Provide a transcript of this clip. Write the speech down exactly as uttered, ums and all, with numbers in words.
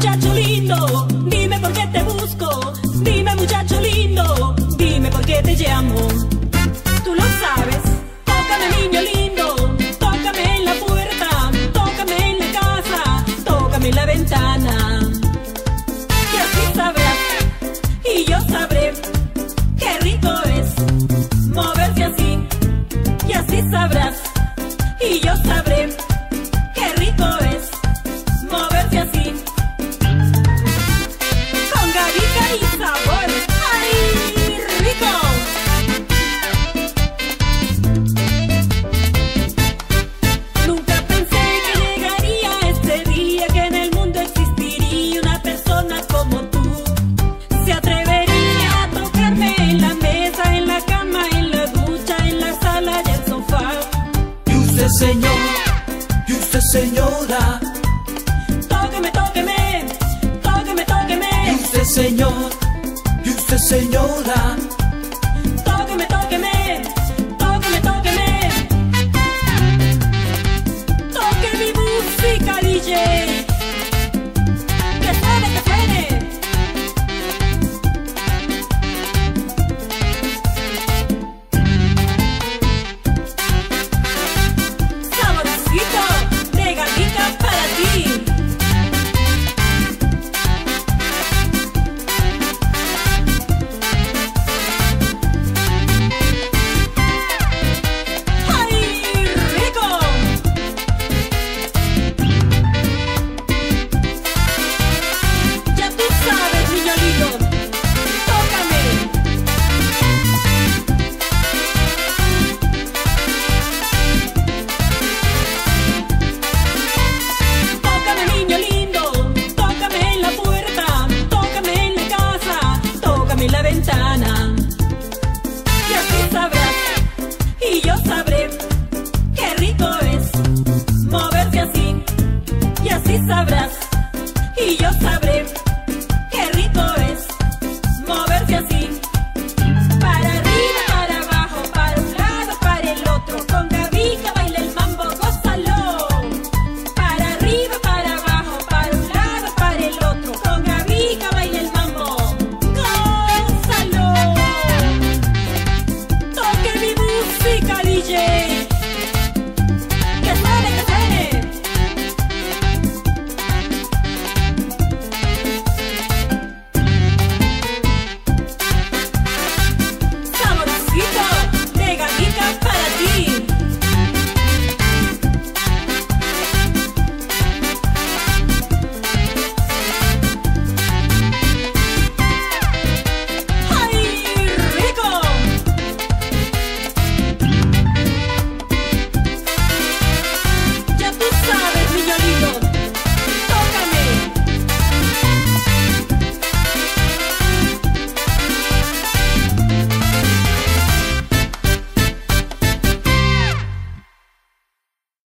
muchacho lindo, dime por qué te busco. Dime muchacho lindo, dime por qué te llamo. Tú lo sabes. Tócame niño lindo, tócame en la puerta, tócame en la casa, tócame en la ventana. Y así sabrás, y yo sabré, qué rico es moverse así. Y así sabrás, y yo sabré, qué rico es moverse así. Con garita y sabor, ¡ay, rico! Nunca pensé que llegaría este día, que en el mundo existiría una persona como tú. Se atrevería a tocarme en la mesa, en la cama, en la ducha, en la sala y el sofá. Y usted señor, y usted señora, Tóqueme, tóqueme, tóqueme, tóqueme. y usted señor, y usted señora, Tóqueme, tóqueme, tóqueme, tóqueme. Toque mi música, D J.